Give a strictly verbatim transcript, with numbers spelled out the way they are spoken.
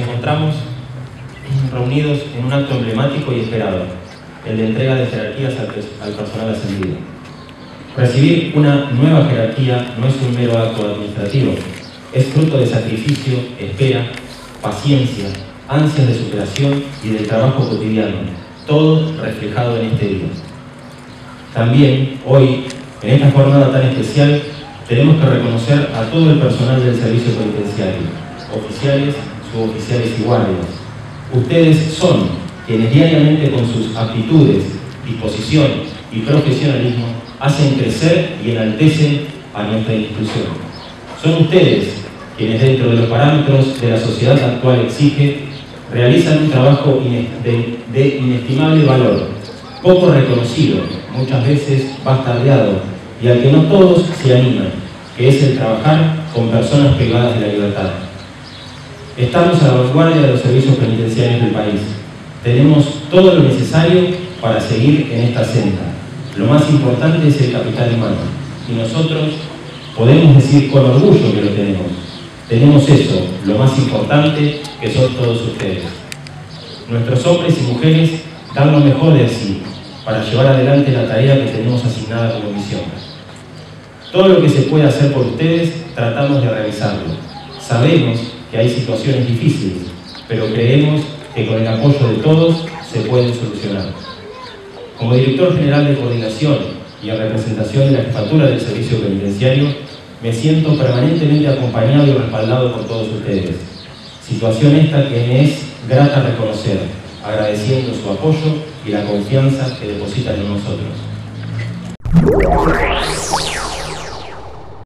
encontramos reunidos en un acto emblemático y esperado, el de entrega de jerarquías al, al personal ascendido. Recibir una nueva jerarquía no es un mero acto administrativo, es fruto de sacrificio, espera, paciencia, ansias de superación y del trabajo cotidiano, todo reflejado en este día. También, hoy, en esta jornada tan especial, tenemos que reconocer a todo el personal del servicio penitenciario, oficiales, suboficiales y guardias. Ustedes son quienes diariamente con sus aptitudes, disposición y profesionalismo hacen crecer y enaltecen a nuestra institución. Son ustedes quienes dentro de los parámetros de la sociedad actual exige, realizan un trabajo de, de inestimable valor, poco reconocido, muchas veces bastardeado, y al que no todos se animan, que es el trabajar con personas privadas de la libertad. Estamos a la vanguardia de los servicios penitenciarios del país. Tenemos todo lo necesario para seguir en esta senda. Lo más importante es el capital humano, y nosotros podemos decir con orgullo que lo tenemos. Tenemos eso, lo más importante, que son todos ustedes. Nuestros hombres y mujeres dan lo mejor de sí para llevar adelante la tarea que tenemos asignada como misión. Todo lo que se puede hacer por ustedes, tratamos de realizarlo. Sabemos que hay situaciones difíciles, pero creemos que con el apoyo de todos se pueden solucionar. Como director general de coordinación y en representación de la jefatura del servicio penitenciario, me siento permanentemente acompañado y respaldado por todos ustedes. Situación esta que me es grata reconocer, agradeciendo su apoyo y la confianza que depositan en nosotros.